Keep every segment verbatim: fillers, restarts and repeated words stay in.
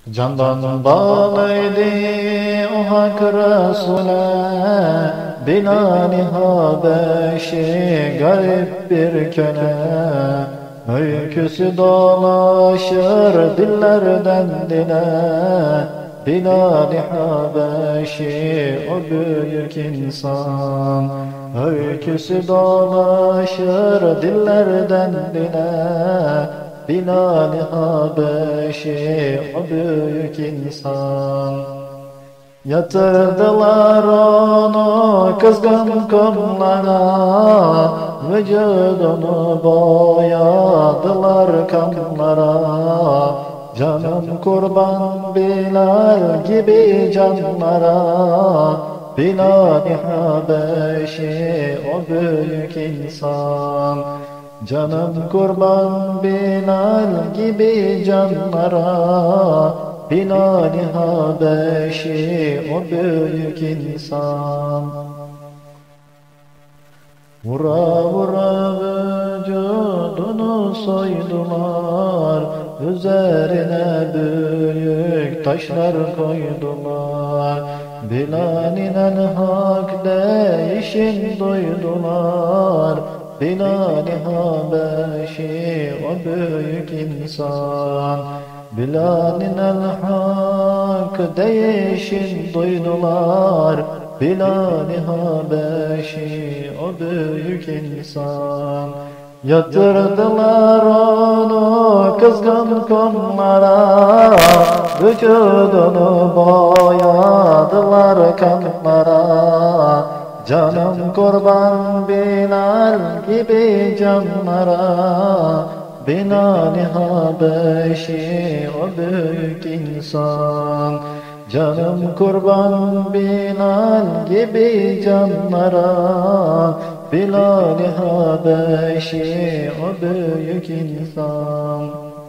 Candan bağlıydı o hak Resul'e, Bilal-i Habeşi garip bir köle. Öyküsü dolaşır dillerden dile, Bilal-i Habeşi o büyük insan. Öyküsü dolaşır dillerden dile, Bilal-i Habeşi o büyük insan. Yatırdılar onu kızgın kumlara, vücudunu boyadılar kanlara. Canım kurban Bilal gibi canlara, Bilal-i Habeşi o büyük insan. Canım kurban Bilal gibi canlara, Bilal-i Habeşi o büyük insan. Vura vura vücudunu soydular, üzerine büyük taşlar koydular. Bilal'in el hak deyişin duydular, Bilal-i Habeşi o büyük insan. Bilal'in el hak deyişin duydular, Bilal-i Habeşi o büyük insan. Yatırdılar onu kızgın kumlara, vücudunu boyadılar kanlara. Canım kurban Bilal gibi canlara, Bilal-i Habeşi o büyük insan. Canım kurban Bilal gibi canlara, Bilal-i Habeşi o büyük insan.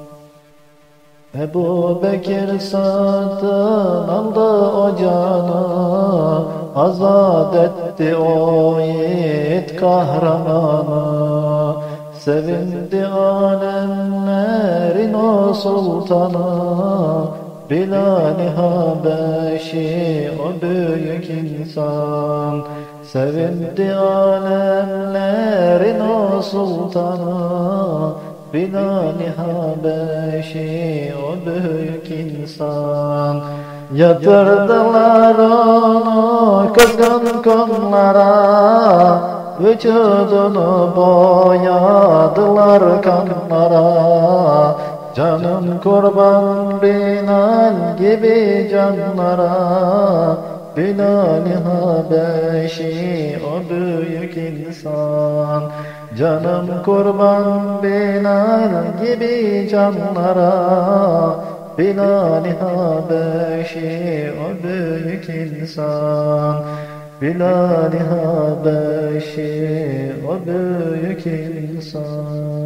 Ebu Bekir satın aldı o canı, azat etti o yiğit kahramanı. Sevindi alemlerin o sultanı, Bilal-i Habeşi o büyük insan. Sevindi alemlerin o sultanı, Bilal-i Habeşi o büyük insan. Yatırdılar onu kızgın kumlara, vücudunu boyadılar kanlara. Canım kurban Bilal gibi canlara, Bilal-i Habeşi o büyük insan. Canım kurban Bilal gibi canlara, Bilal-i Habeşi o büyük insan. Bilal-i Habeşi o büyük insan.